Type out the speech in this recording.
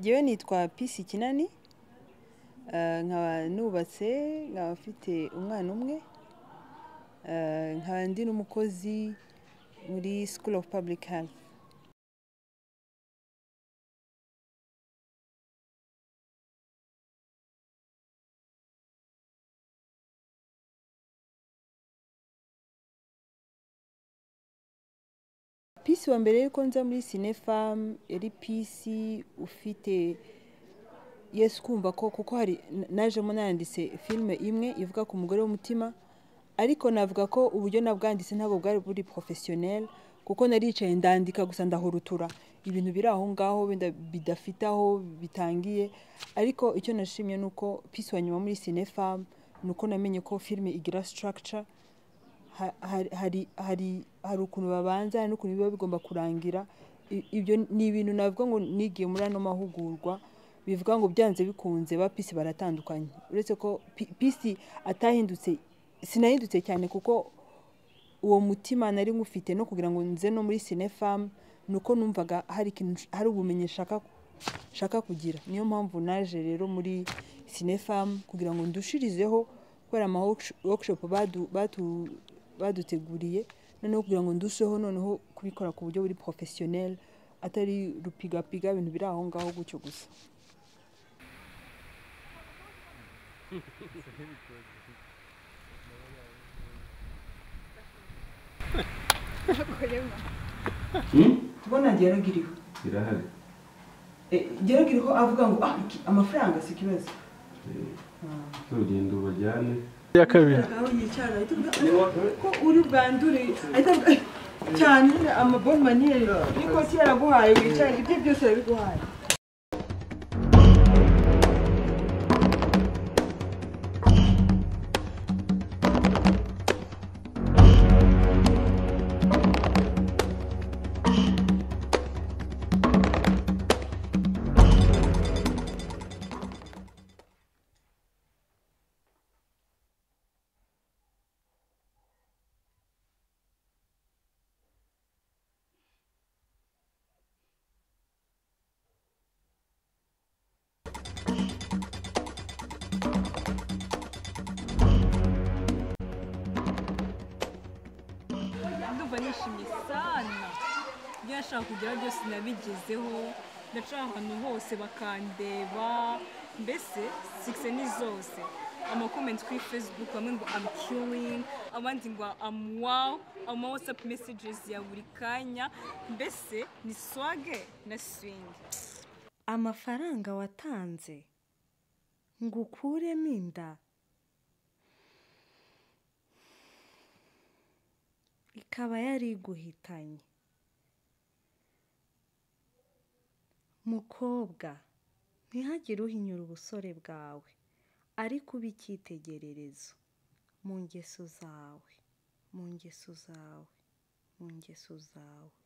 Jewe nitwa Peace Kinani, nkaba nubatse, nkaba mfite umwana umwe, nkaba ndi n'umukozi muri School of Public Health. Peace wa mbere yuko nza muri Cinefam yari Peace ufite Yesu kumva ko kuko hari najemo nanditse filme imwe ivuga ku mugore w'umutima, ariko navuga ko uburyo nabwanditse ntabwo bwari buri professionnel kuko naricaye ndandika gusa ndahurutura ibintu biri aho ngaho bidafite aho bitangiye. Ariko icyo nashimye nuko Peace wa nyuma muri Cinefam nuko namenye ko filme igira structure, hari ukuntu babanza n'ukuntu biba bigomba kurangira. Ibyo ni ibintu navuga ngo nigiye muri ano mahugurwa bivuga ngo byanze bikunze ba Peace baratandukanye, uretse ko Peace atahindutse, sinahindutse cyane kuko uwo mutima nari ngufite no kugira ngo nze no muri Cinefam nuko numvaga hari ubumenyi shaka kugira. Niyo mpamvu naje rero muri Cinefam kugira ngo ndushirizeho kubera ama workshop baduteguriye, noneho kugira ngo ndusheho noneho kubikora ku buryo buri professionnel atari rupigapiga ibintu biri aho ngaho gutyo gusa. Tubona geragiriho irahari geragiriho avuga ngo amafaranga si kibazo urugendo bajyane ya kabiri ko uri bwandure cyane amabon maniere niko yaraguhaye wicaye ibyo byose yabiguhaye. Ndumva nishimye sana, ibyo nashaka kugeraho byose nabigezeho, ndaca ahantu hose bakandeba, mbese success ni zose. Comment kuri Facebook bamwe ngo I'm killing, abandi ngo I'm wow, ama WhatsApp messages ya buri kanya, mbese ni swage na swing. Amafaranga watanze ngo ukuremo inda ikaba yari guhitanye. Mukobwa, ntihagire uhinyura ubusore bwawe, ariko ube icyitegererezo mu ngeso zawe, mu ngeso zawe, mu ngeso zawe.